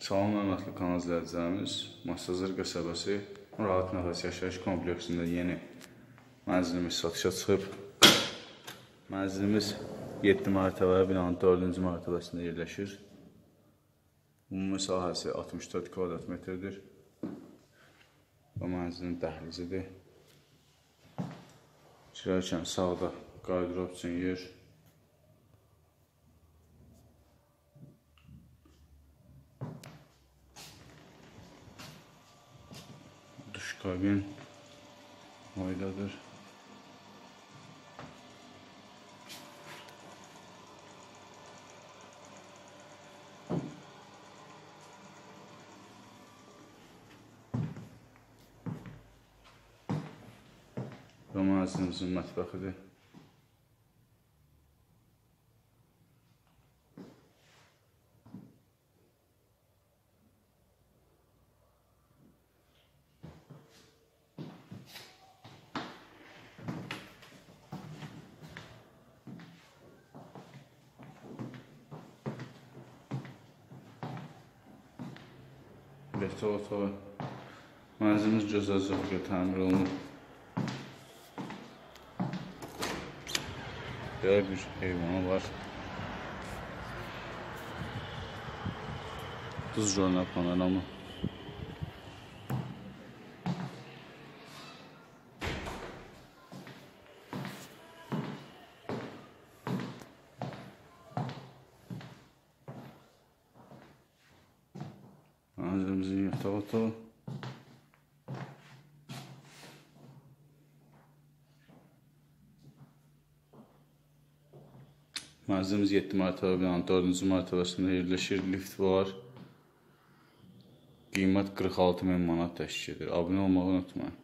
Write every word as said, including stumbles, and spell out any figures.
Salam hörmətli kanal izləyicilərimiz, Masazır qəsəbəsi Rahat Nəfəs yaşayış kompleksində yeni mənzilimiz satışa çıxıb. Mənzilimiz yeddi mərtəbəli binanın dördüncü mərtəbəsində yerləşir. Ümumi sahəsi altmış dörd kvadrat metrdir. Bu mənzilin dəhlizidir. Girərkən sağda qardırob üçün yer. Duş kabin oydadır. Bu mənzilimizin mətbəxidir. Yataq otağı. Mənzilimiz gözəl zövqlə təmir olunub. Belə bir heyvanı var. Duz görünə panoramı. Mənzilimizin yataq otağı. Mənzilimiz yeddi mərtəbəli binanın dördüncü mərtəbəsində yerləşir. Lift var. Qiymət qırx altı min manat təşkil edir. Abunə olmağı unutmayın.